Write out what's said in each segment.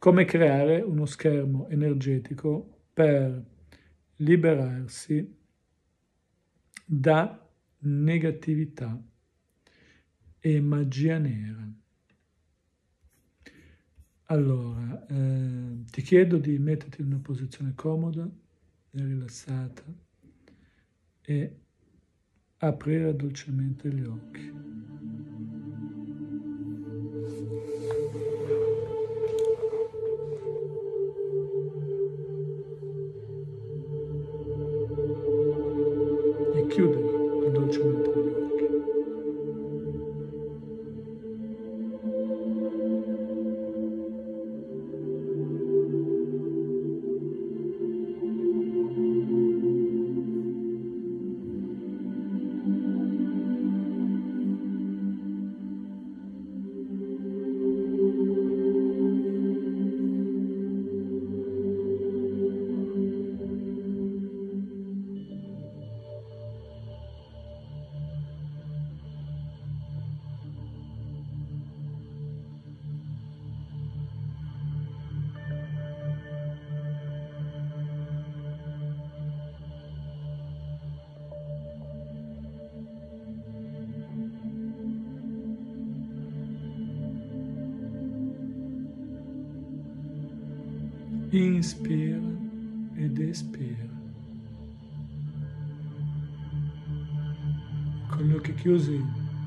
come creare uno schermo energetico per liberarsi da negatività e magia nera. Allora, ti chiedo di metterti in una posizione comoda e rilassata e aprire dolcemente gli occhi. E chiudere dolcemente gli occhi. Inspira ed espira. Con gli occhi chiusi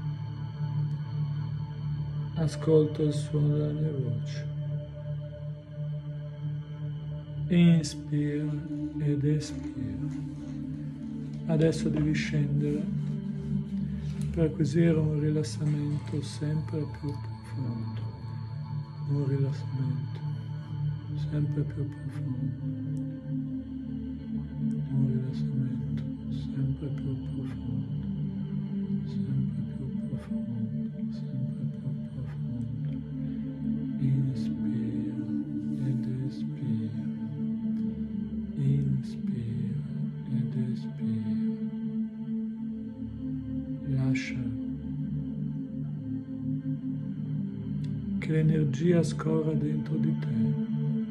ascolta il suono della mia voce. Inspira ed espira. Adesso devi scendere per acquisire un rilassamento sempre più profondo. Un rilassamento sempre più profondo, un rilassamento sempre più profondo, sempre più profondo, sempre più profondo. Inspira ed espira, inspira ed espira. Lascia che l'energia scorra dentro di te.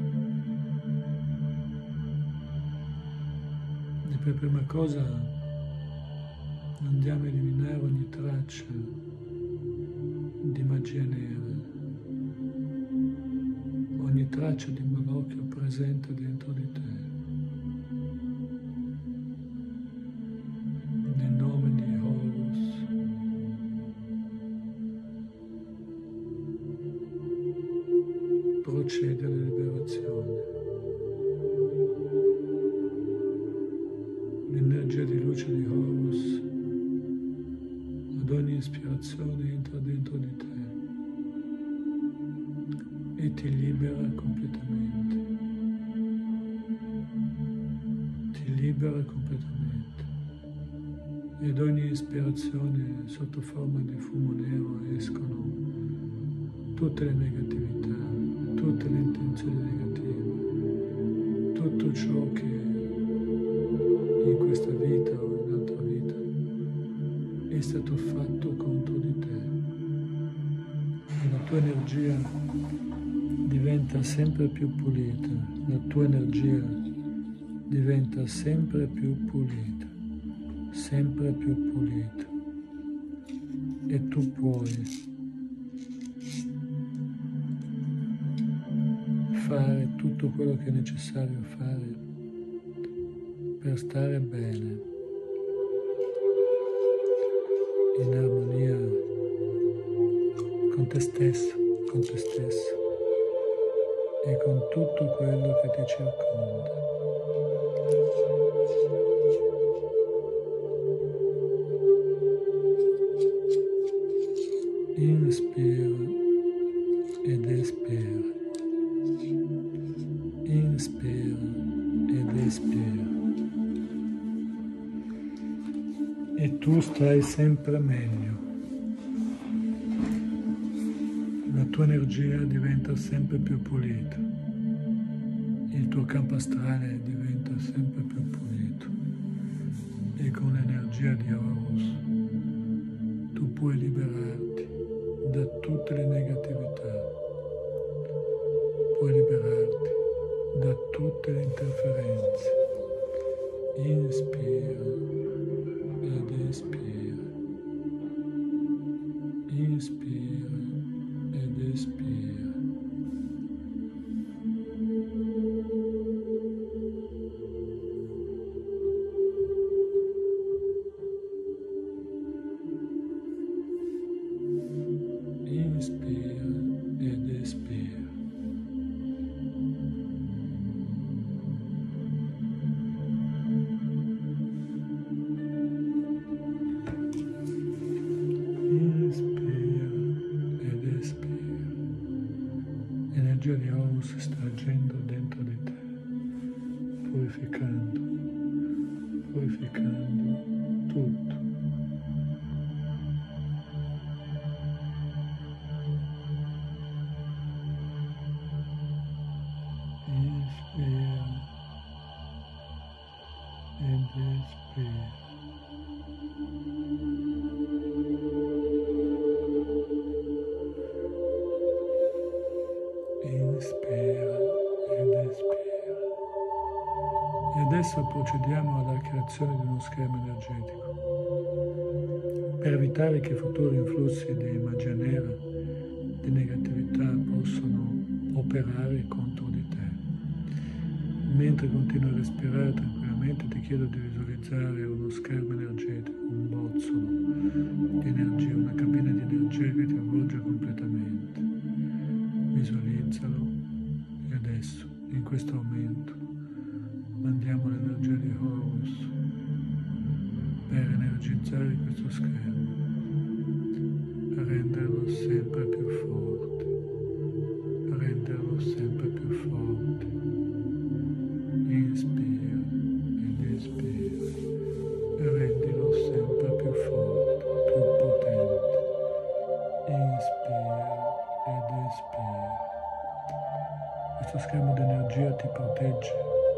Per prima cosa andiamo a eliminare ogni traccia di magia nera, ogni traccia di malocchio presente dentro di te. Nel nome di Horus, procede alla liberazione. L'energia di luce di Horus ad ogni ispirazione entra dentro di te e ti libera completamente. Ti libera completamente. E ad ogni ispirazione sotto forma di fumo nero escono tutte le negatività, tutte le intenzioni negative, tutto ciò che in questa vita o in un'altra vita è stato fatto contro di te. E la tua energia diventa sempre più pulita, la tua energia diventa sempre più pulita, sempre più pulita. E tu puoi fare tutto quello che è necessario fare per stare bene, in armonia con te stesso e con tutto quello che ti circonda. Inspira ed espira, inspira ed espira. E tu stai sempre meglio. La tua energia diventa sempre più pulita. Il tuo campo astrale diventa sempre più pulito. E con l'energia di Horus tu puoi liberarti da tutte le negatività. puoi liberarti da tutte le interferenze. Inspira ed espira. Inspira ed espira. Inspira ed espira. Inspira ed espira. L'energia di Horus sta agendo dentro di te, purificando tutto. Inspira ed espira. Inspira ed espira. E adesso procediamo alla creazione di uno schermo energetico. Per evitare che futuri influssi di magia nera, di negatività possano operare contro di te. Mentre continui a respirare tranquillamente, ti chiedo di visualizzare uno schermo energetico, un bozzolo di energia, una cabina di energia che ti avvolge completamente. Visualizzalo e adesso, in questo momento, mandiamo l'energia di Horus per energizzare questo schermo, per renderlo sempre più forte, per renderlo sempre più forte. Inspira ed espira e rendilo sempre più forte, più potente. Inspira ed espira. Questo schermo di energia ti protegge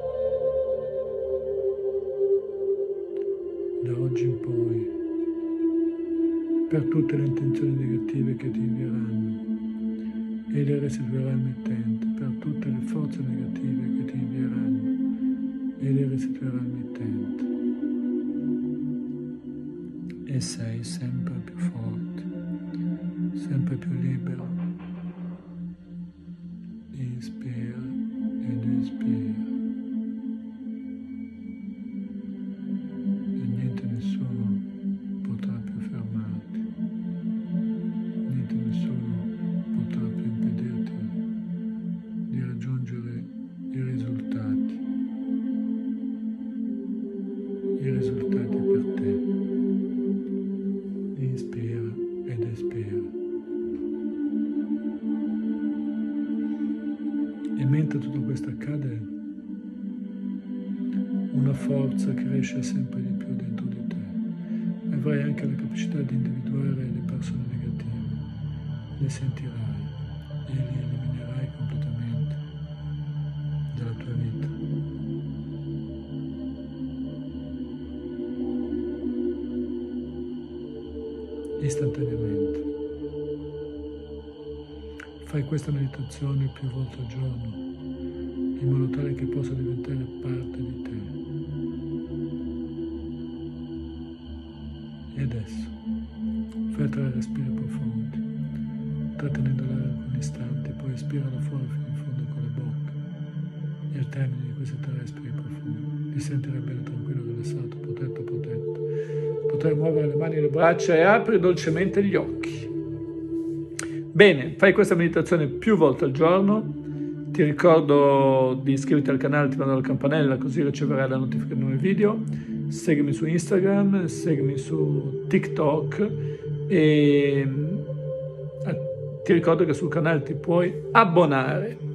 da oggi in poi per tutte le intenzioni negative che ti invieranno e le restituirà al mittente, per tutte le forze negative che ti invieranno e le restituirà al mittente. E sei sempre più forte, sempre più libero. Inspira ed espira. E niente, nessuno potrà più fermarti. Niente, nessuno potrà più impedirti di raggiungere i risultati per te. Inspira ed espira. E mentre tutto questo accade, una forza cresce sempre di più dentro di te. Avrai anche la capacità di individuare le persone negative, le sentirai e le eliminerai completamente dalla tua vita. Istantaneamente. Fai questa meditazione più volte al giorno, in modo tale che possa diventare parte di te. E adesso, fai 3 respiri profondi, trattenendo l'aria alcuni istanti, poi espiralo fuori fino in fondo con la bocca. E al termine di questi 3 respiri profondi, ti sentirai bene tranquillo, rilassato, protetto. Potrai muovere le mani e le braccia e apri dolcemente gli occhi. Bene, fai questa meditazione più volte al giorno. Ti ricordo di iscriverti al canale attivando la campanella, così riceverai la notifica di nuovi video. Seguimi su Instagram, seguimi su TikTok e ti ricordo che sul canale ti puoi abbonare.